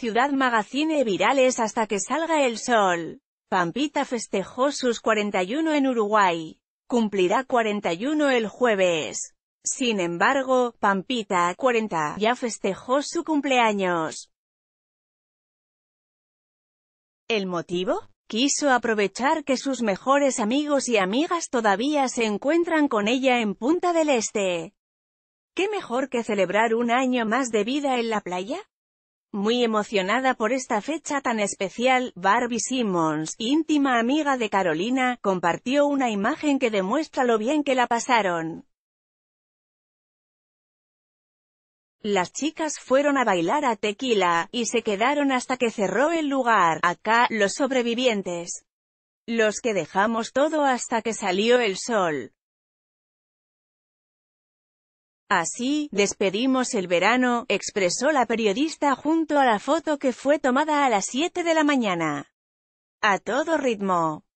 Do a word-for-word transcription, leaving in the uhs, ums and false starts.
Ciudad Magazine virales hasta que salga el sol. Pampita festejó sus cuarenta y uno en Uruguay. Cumplirá cuarenta y uno el jueves. Sin embargo, Pampita, cuarenta, ya festejó su cumpleaños. ¿El motivo? Quiso aprovechar que sus mejores amigos y amigas todavía se encuentran con ella en Punta del Este. ¿Qué mejor que celebrar un año más de vida en la playa? Muy emocionada por esta fecha tan especial, Barbie Simmons, íntima amiga de Carolina, compartió una imagen que demuestra lo bien que la pasaron. Las chicas fueron a bailar a Tequila, y se quedaron hasta que cerró el lugar. Acá, los sobrevivientes. Los que dejamos todo hasta que salió el sol. Así, despedimos el verano, expresó la periodista junto a la foto que fue tomada a las siete de la mañana. A todo ritmo.